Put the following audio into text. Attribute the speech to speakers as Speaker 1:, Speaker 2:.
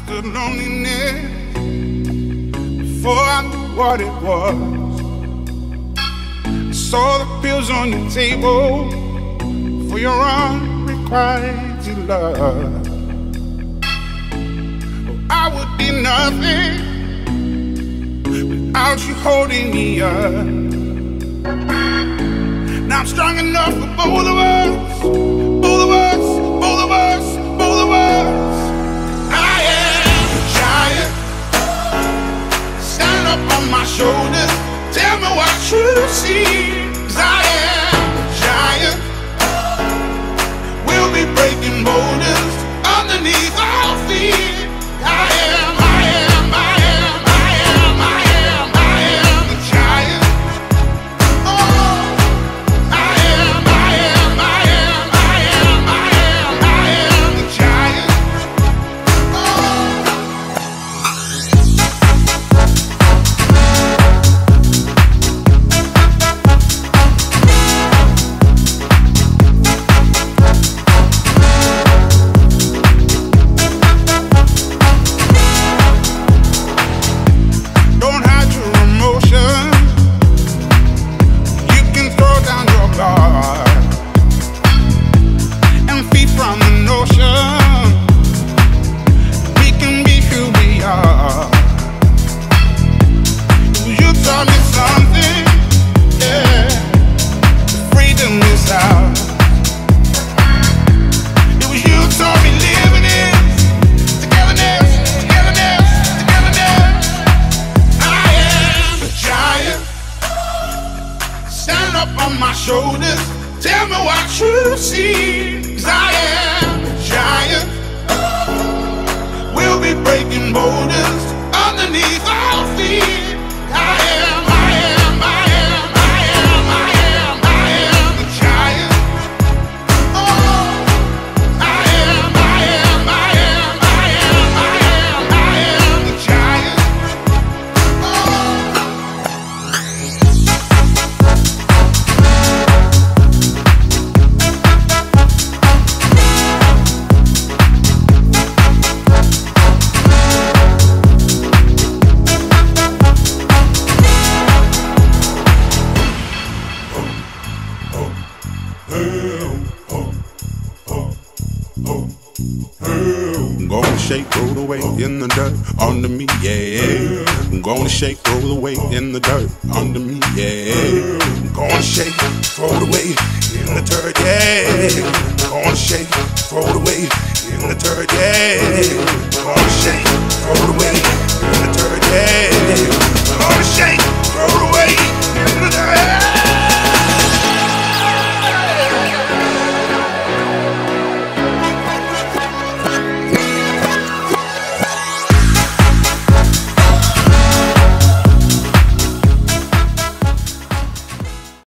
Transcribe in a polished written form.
Speaker 1: understood loneliness before I knew what it was. I saw the pills on your table for your unrequited love. Oh, I would be nothing without you holding me up. Now I'm strong enough for both of us, both of us, both of us, both of us. I am a giant. Stand up on my shoulders. Tell me what you see. 'Cause I am a giant. We'll be breaking boulders underneath our feet. I am, I am, I am, I am, I am, I am a giant. Oh, I am, I am, I am, I am, I am, I am a giant. Don't hide your emotions. You can throw down your guard and feed from the notion we can be who we are. You taught me something, yeah. Freedom is ours. It was you taught me living is togetherness, togetherness, togetherness. I am a giant. Stand up on my shoulders. Tell me what you see. 'Cause I am a giant. We'll be breaking boulders underneath our feet. I am, I am, I am, I am, I am, I am a giant. Oh, I am, I am, I am, I am, I am, I am a giant. I'm gonna shake, roll the weight in the dirt under me, yeah. I'm gonna shake, roll the weight in the dirt under me, yeah. I'm gonna shake, throw the weight in the dirt, yeah. I'm gonna shake, throw the weight in the dirt, yeah. I'm gonna shake, throw the weight.